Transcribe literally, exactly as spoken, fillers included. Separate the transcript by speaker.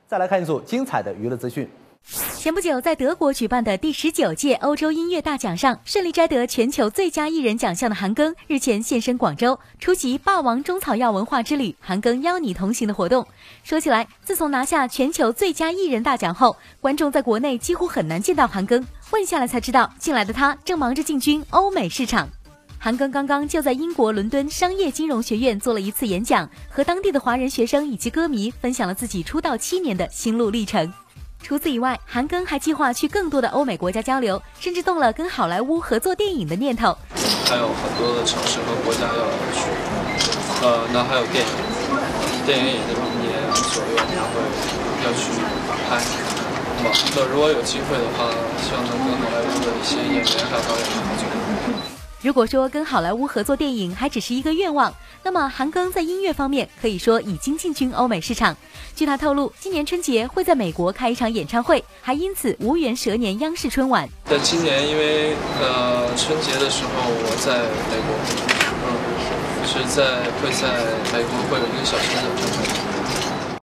Speaker 1: 再来看一组精彩的娱乐资讯。
Speaker 2: 前不久，在德国举办的第十九届欧洲音乐大奖上，顺利摘得全球最佳艺人奖项的韩庚，日前现身广州，出席“霸王中草药文化之旅，韩庚邀你同行”的活动。说起来，自从拿下全球最佳艺人大奖后，观众在国内几乎很难见到韩庚。问下来才知道，近来的他正忙着进军欧美市场。韩庚刚刚就在英国伦敦商业金融学院做了一次演讲，和当地的华人学生以及歌迷分享了自己出道七年的心路历程。除此以外，韩庚还计划去更多的欧美国家交流，甚至动了跟好莱坞合作电影的念头。
Speaker 3: 还有很多的城市和国家要去，呃，那还有电影，电影也在明年左右还会要去拍。那么，那如果有机会的话，希望能跟好莱坞的一些演员还有导演合作。
Speaker 2: 如果说跟好莱坞合作电影还只是一个愿望，那么韩庚在音乐方面可以说已经进军欧美市场。据他透露，今年春节会在美国开一场演唱会，还因此无缘蛇年央视春晚。
Speaker 3: 但今年因为呃春节的时候我在美国，嗯，是在会在美国会有一个小型的演唱会。